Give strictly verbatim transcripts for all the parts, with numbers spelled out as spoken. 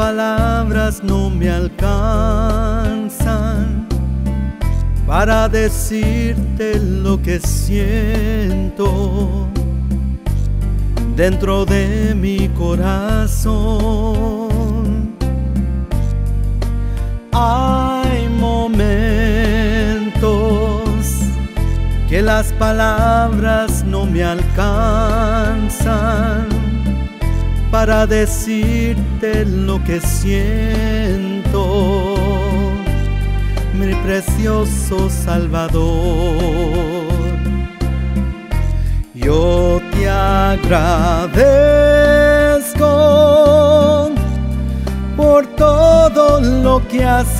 palabras no me alcanzan para decirte lo que siento dentro de mi corazón. Hay momentos que las palabras no me alcanzan para decirte lo que siento, mi precioso Salvador. Yo te agradezco por todo lo que has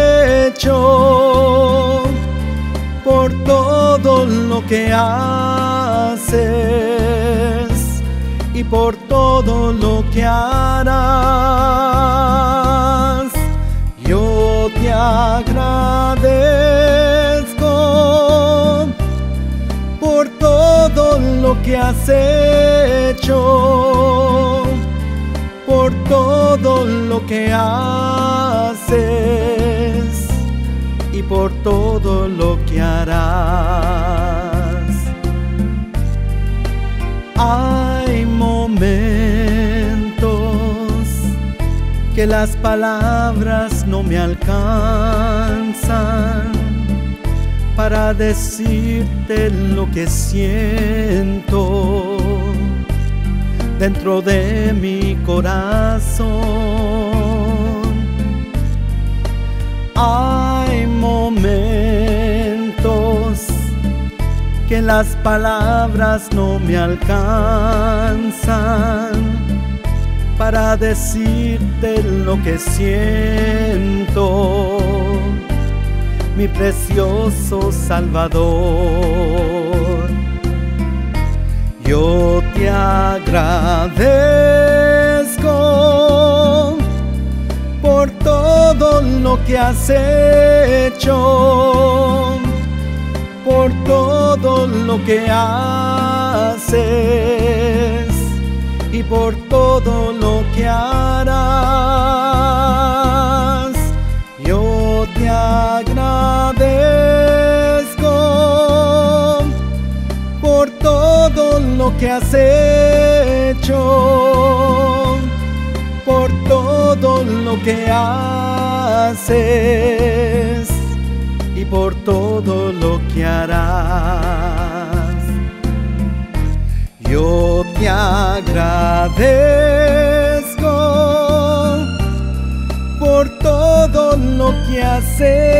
hecho, por todo lo que haces y por todo lo que harás. Yo te agradezco por todo lo que has hecho, por todo lo que haces y por todo lo que harás. Hay momentos que las palabras no me alcanzan para decirte lo que siento dentro de mi corazón. Hay momentos que las palabras no me alcanzan para decirte lo que siento, mi precioso Salvador. Yo te agradezco por todo lo que has hecho, por todo lo que haces y por todo lo que harás. Yo te agradezco por todo lo que has hecho, por todo lo que haces y por todo lo que harás. Yo te agradezco por todo lo que has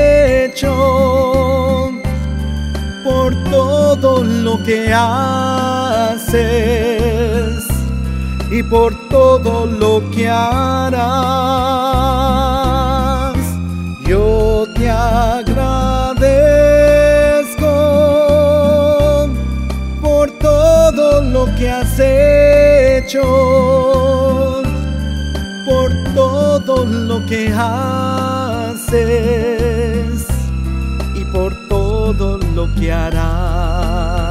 hecho, por todo lo que haces y por todo lo que harás. Yo te agradezco por todo lo que has hecho, por todo lo que haces y por todo lo que harás.